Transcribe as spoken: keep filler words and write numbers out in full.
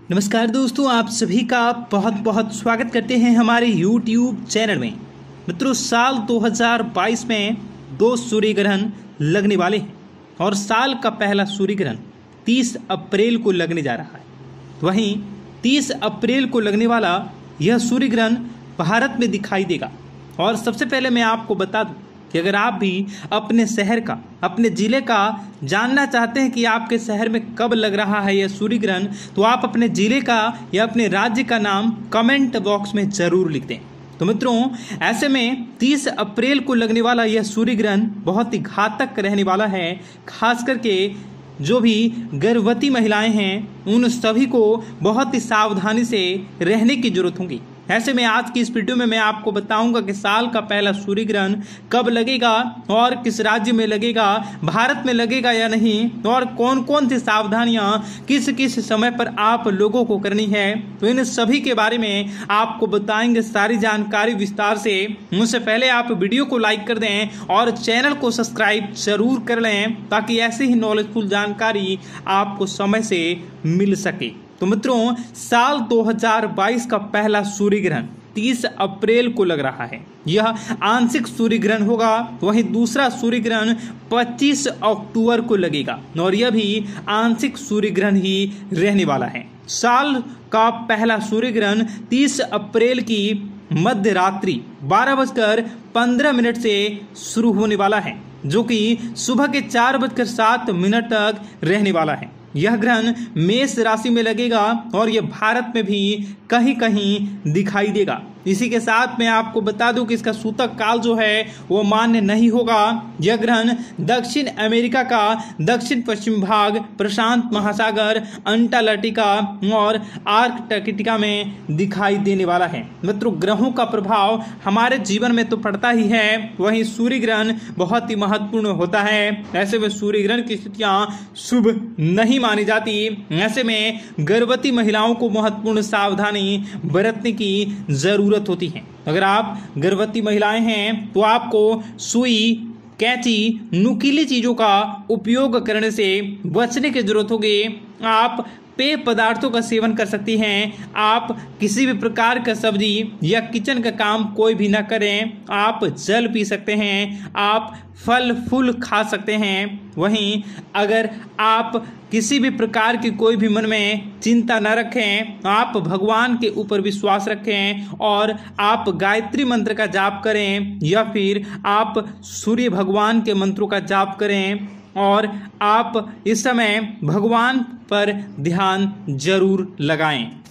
नमस्कार दोस्तों, आप सभी का बहुत बहुत स्वागत करते हैं हमारे यूट्यूब चैनल में। मित्रों, साल दो हज़ार बाईस में दो सूर्य ग्रहण लगने वाले हैं और साल का पहला सूर्य ग्रहण तीस अप्रैल को लगने जा रहा है। वहीं तीस अप्रैल को लगने वाला यह सूर्य ग्रहण भारत में दिखाई देगा। और सबसे पहले मैं आपको बता दूं कि अगर आप भी अपने शहर का, अपने ज़िले का जानना चाहते हैं कि आपके शहर में कब लग रहा है यह सूर्य ग्रहण, तो आप अपने ज़िले का या अपने राज्य का नाम कमेंट बॉक्स में ज़रूर लिख दें। तो मित्रों, ऐसे में तीस अप्रैल को लगने वाला यह सूर्य ग्रहण बहुत ही घातक रहने वाला है। खास करके जो भी गर्भवती महिलाएं हैं उन सभी को बहुत ही सावधानी से रहने की जरूरत होगी। ऐसे में आज की इस वीडियो में मैं आपको बताऊंगा कि साल का पहला सूर्य ग्रहण कब लगेगा और किस राज्य में लगेगा, भारत में लगेगा या नहीं, और कौन कौन सी सावधानियां किस किस समय पर आप लोगों को करनी है। तो इन सभी के बारे में आपको बताएंगे सारी जानकारी विस्तार से। उससे पहले आप वीडियो को लाइक कर दें और चैनल को सब्सक्राइब जरूर कर लें ताकि ऐसी ही नॉलेजफुल जानकारी आपको समय से मिल सके। तो मित्रों, साल दो हज़ार बाईस का पहला सूर्य ग्रहण तीस अप्रैल को लग रहा है। यह आंशिक सूर्य ग्रहण होगा। वहीं दूसरा सूर्य ग्रहण पच्चीस अक्टूबर को लगेगा और यह भी आंशिक सूर्य ग्रहण ही रहने वाला है। साल का पहला सूर्य ग्रहण तीस अप्रैल की मध्य रात्रि बारह बजकर पंद्रह मिनट से शुरू होने वाला है, जो कि सुबह के चार बजकर सात मिनट तक रहने वाला है। यह ग्रहण मेष राशि में लगेगा और यह भारत में भी कहीं कहीं दिखाई देगा। इसी के साथ मैं आपको बता दूं कि इसका सूतक काल जो है वो मान्य नहीं होगा। यह ग्रहण दक्षिण अमेरिका का दक्षिण पश्चिम भाग, प्रशांत महासागर, अंटार्कटिका और आर्कटिका में दिखाई देने वाला है। मित्रों, ग्रहों का प्रभाव हमारे जीवन में तो पड़ता ही है, वहीं सूर्य ग्रहण बहुत ही महत्वपूर्ण होता है। ऐसे में सूर्य ग्रहण की स्थितियां शुभ नहीं मानी जाती। ऐसे में गर्भवती महिलाओं को महत्वपूर्ण सावधानी बरतने की जरूरत होती है। अगर आप गर्भवती महिलाएं हैं तो आपको सुई, कैंची, नुकीली चीजों का उपयोग करने से बचने की जरूरत होगी। आप पेय पदार्थों का सेवन कर सकती हैं। आप किसी भी प्रकार का सब्जी या किचन का काम कोई भी ना करें। आप जल पी सकते हैं। आप फल फूल खा सकते हैं। वहीं अगर आप किसी भी प्रकार की कोई भी मन में चिंता न रखें, आप भगवान के ऊपर विश्वास रखें और आप गायत्री मंत्र का जाप करें या फिर आप सूर्य भगवान के मंत्रों का जाप करें और आप इस समय भगवान पर ध्यान जरूर लगाएं।